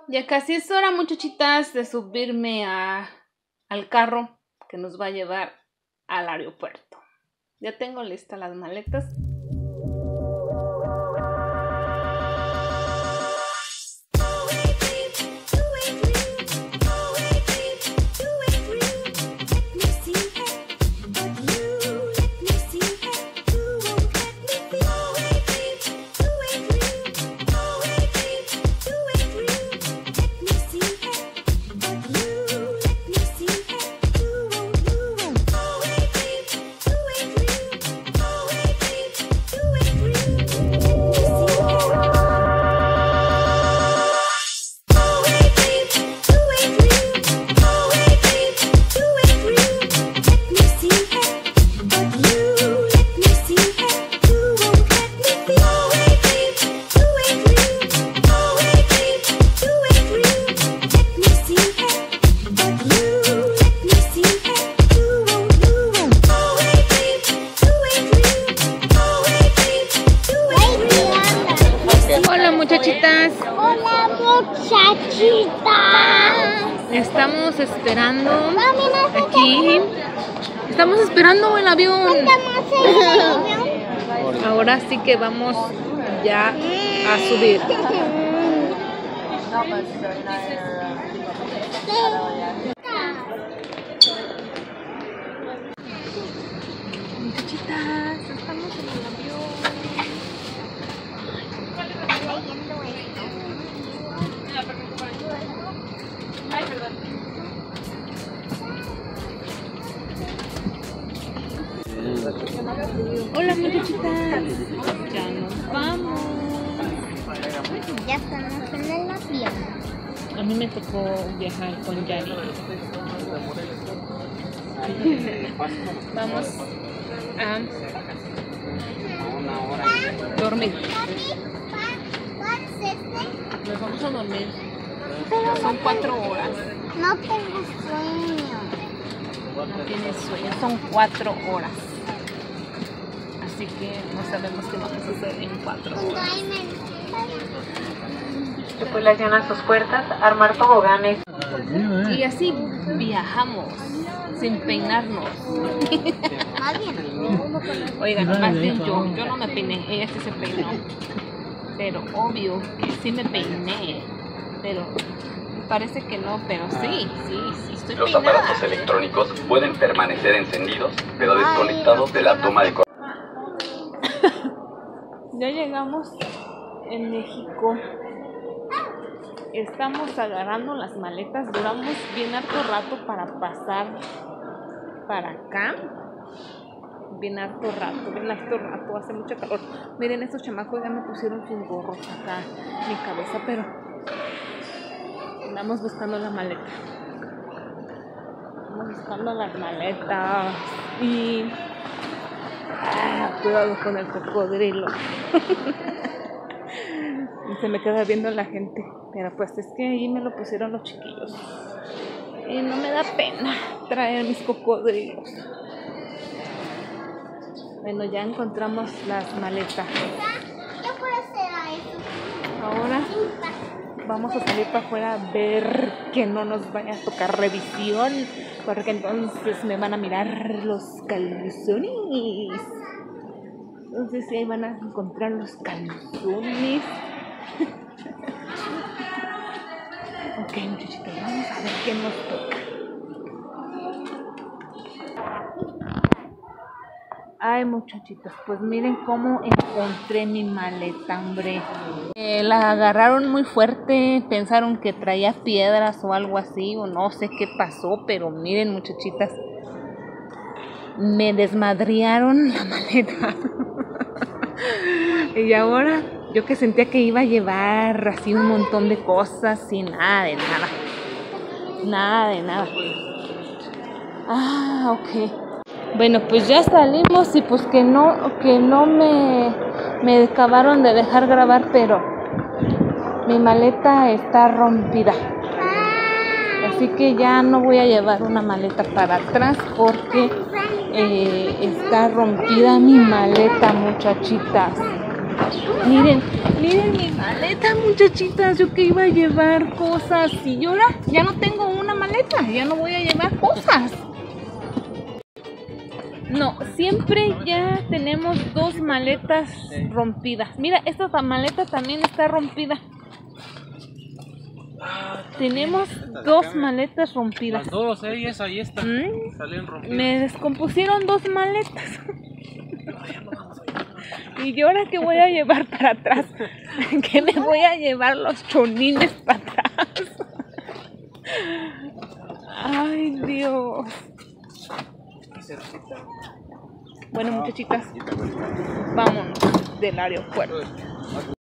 Ya casi es hora, muchachitas, de subirme al carro que nos va a llevar al aeropuerto. Ya tengo listas las maletas. Hola muchachitas. Hola muchachitas. Estamos esperando aquí. Estamos esperando el avión. Ahora sí que vamos ya a subir. Muchachitas, estamos en el avión. Hola muchachitas, ya nos vamos. Ya estamos en el avión. A mí me tocó viajar con Yari. Vamos a dormir. Nos vamos a dormir. Son 4 horas. No tengo sueño. No tienes sueño, son 4 horas. Así que no sabemos qué vamos a hacer en 4 horas. Tripulación sus puertas, armar toboganes. Y así viajamos, sin peinarnos. Más bien. Oigan, más bien yo no me peiné, ella sí se peinó. Pero obvio que sí me peiné. Pero parece que no, pero sí estoy Los peinada. aparatos electrónicos pueden permanecer encendidos, pero desconectados de la toma de corriente. Ya llegamos en México. Estamos agarrando las maletas. Duramos bien harto rato para pasar para acá. Bien harto rato. Hace mucho calor. Miren, estos chamacos ya me pusieron sus gorros acá en mi cabeza, pero andamos buscando la maleta. Estamos buscando las maletas. Y cuidado con el cocodrilo. Y se me queda viendo la gente. Pero pues es que ahí me lo pusieron los chiquillos. Y no me da pena traer mis cocodrilos. Bueno, ya encontramos las maletas. ¿Qué puede ser eso? Ahora vamos a salir para afuera a ver que no nos vaya a tocar revisión. Porque entonces me van a mirar los calzones. Entonces ahí van a encontrar los calzones. Ok, muchachitos, vamos a ver qué nos toca. Ay, muchachitos, pues miren cómo encontré mi maleta, hombre. La agarraron muy fuerte, pensaron que traía piedras o algo así, o no sé qué pasó, pero miren, muchachitas, me desmadrearon la maleta. Y ahora yo que sentía que iba a llevar así un montón de cosas y nada de nada. Nada de nada. Ok. Bueno, pues ya salimos y pues que no me acabaron de dejar grabar, pero mi maleta está rompida. Así que ya no voy a llevar una maleta para atrás porque está rompida mi maleta, muchachitas. Miren, miren mi maleta, muchachitas. Yo que iba a llevar cosas y yo ahora ya no tengo una maleta, ya no voy a llevar cosas. No, siempre ya tenemos dos maletas rompidas. Mira, esta maleta también está rompida. Tenemos dos maletas rompidas. Las dos, y esa y esta. Salen rompidas. Me descompusieron dos maletas. Y yo ahora que voy a llevar para atrás, que me voy a llevar los chonines para atrás. Ay, Dios. Bueno, muchachitas, vámonos del aeropuerto.